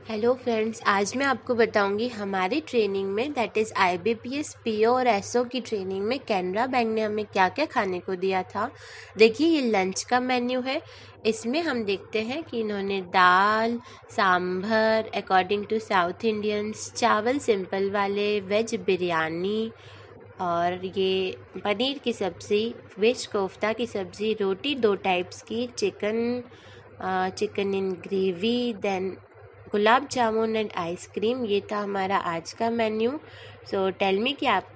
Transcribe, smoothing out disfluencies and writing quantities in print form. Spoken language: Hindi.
हेलो फ्रेंड्स, आज मैं आपको बताऊंगी हमारी ट्रेनिंग में दैट इज़ IBPS PO और SO की ट्रेनिंग में कैनरा बैंक ने हमें क्या क्या खाने को दिया था। देखिए, ये लंच का मेन्यू है। इसमें हम देखते हैं कि इन्होंने दाल, sambar according to South Indians, चावल सिंपल वाले, वेज बिरयानी और ये पनीर की सब्ज़ी, वेज कोफ्ता की सब्ज़ी, रोटी 2 टाइप्स की, chicken in gravy, then gulab jamun and ice cream. ये था हमारा आज का मेन्यू। सो टेल मी कि आप